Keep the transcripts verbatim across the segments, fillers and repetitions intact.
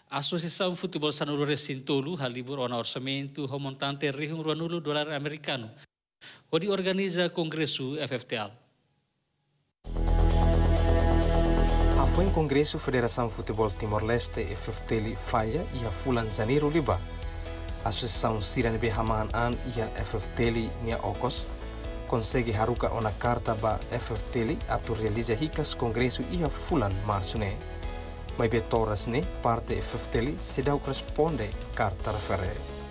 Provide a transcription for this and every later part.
Associação Futebol Sanulu Recintolu halibur ona orçamento remontante rihung ruanulo dolar americano. Onde organiza congresso F F T L. Foi em Congresso Federação Futebol Timor-Leste F F T L falha e a fulan janeiro liba. A Associação Siran Behaman An e a F F T L Nia Okos consegue haruka ona carta ba F F T L atu realiza hikas Congresso e a fulan março ne. Mas betoras ne parte F F T L se dá responde carta refere.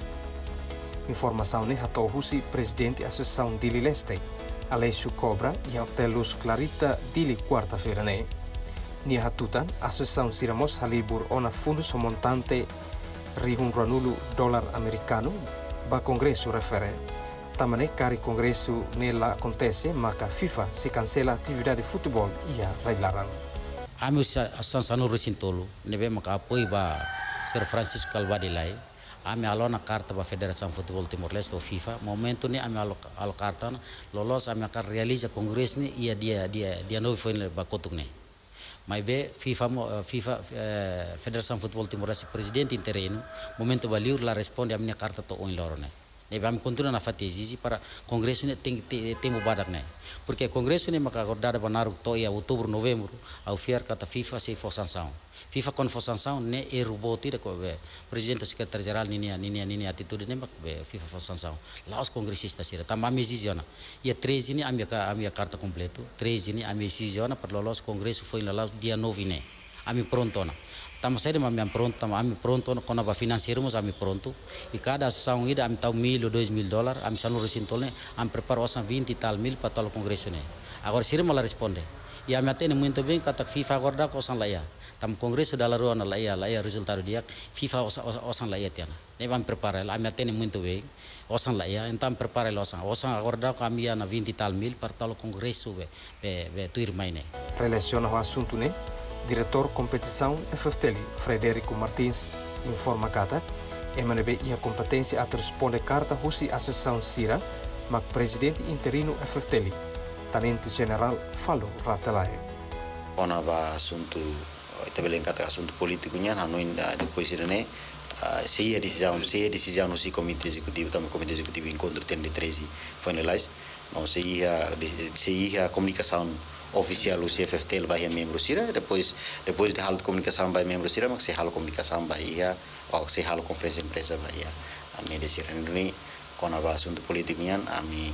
Informação ne hatou husi presidente Associação Dili Leste Alessio Cobra e a Hotel Luz Clarita Dili quarta-feira ne. Nia hatutan, Associação Siramos halibur ona fundos montante rihun ranulu dolar americano ba Congresso refere. Tamane cari Congresso nela acontece, maka FIFA se cancela atividade de futebol e a regularan. Ami Associação Sanulu Recintolu, nebe maka apoio ba Sir Francisco Calvadilai, ami alona carta ba Federação Futebol Timor-Leste ou FIFA, momento ni ami alo alo carta lolos ami akan realiza Congresso ni ia dia dia dia novo foi ba kotuk ni. Mas be FIFA FIFA eh, Federação Futebol Timor-Leste presidente interino momento baliur la responde a minha carta to on lorone. E vamos continuar na fatesi para congresso ne tem tem badak ne. Porque congresso ne maka acordada banar to ia outubro novembro ao fiar kata FIFA se for sanção. FIFA con for sanção ne e roboti de ko be presidente secretário geral ni ni ni ni atitude ne mak be FIFA for sanção. Lá os congressistas sira tamba decisiona. E treze ni a minha a minha carta completo. treze ni a minha decisiona para los congresso foi lá dia nove ne. Ami pronto na. Tamo saída mas ami pronto, tamo ami pronto quando vai financiarmos ami pronto. E cada ação ida ami tau mil ou dois mil dólares, ami Sanulu Recintolu ne, ami prepara osan vinte e tal mil para todo o congresso ne. Agora sira mala responde. E ami atende muito bem kata FIFA agora da osan laia. Tamo congresso da rua na laia, laia resultado dia FIFA osan osan laia tiana. Ne ami prepara, ami atende muito bem. Osan laia, então prepara osan. Osan agora da kami na vinte e tal mil para todo o congresso be be be tuir mai ne. Relaciona o assunto ne. Diretor Competição F F T L, Frederico Martins, informa kata, M N B e a competência a responder carta husi Associação Sira, mas presidente interino F F T L, Tenente General Falo Ratelae. Ona ba assunto, tabelen kata assunto político nya, não depois irene, se ia decisão, se ia decisão no comitê executivo, também comitê executivo encontro tem de treze finalize, não se ia se ia comunicação oficial o C F F T L vai membro sira depois depois de hal comunicação vai membro sira mas se hal comunicação vai ia ou se hal conferência empresa vai ia a me dizer ini quando a assunto político nyan ami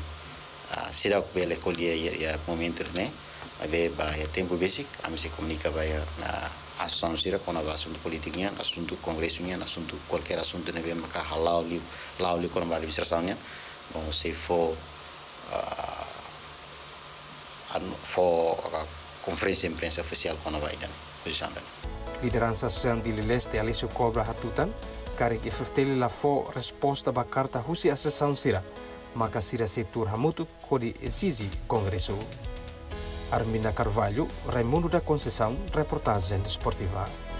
sira ko bele colher ya momento né vai vai tempo basic ami se comunica vai na ação sira quando a assunto político nyan assunto congresso nyan assunto qualquer assunto né vai maka halal li lau li quando vai administração nyan ou se for for a conferência de imprensa oficial quando vai dan posição. Liderança Associação Dili Leste Alessio Cobra hatutan, kari F F T L la fo resposta ba carta husi Associação Sira, maka sira setor hamutu kodi exige congresso. Armina Carvalho, Raimundo da Conceição, reportagem esportiva.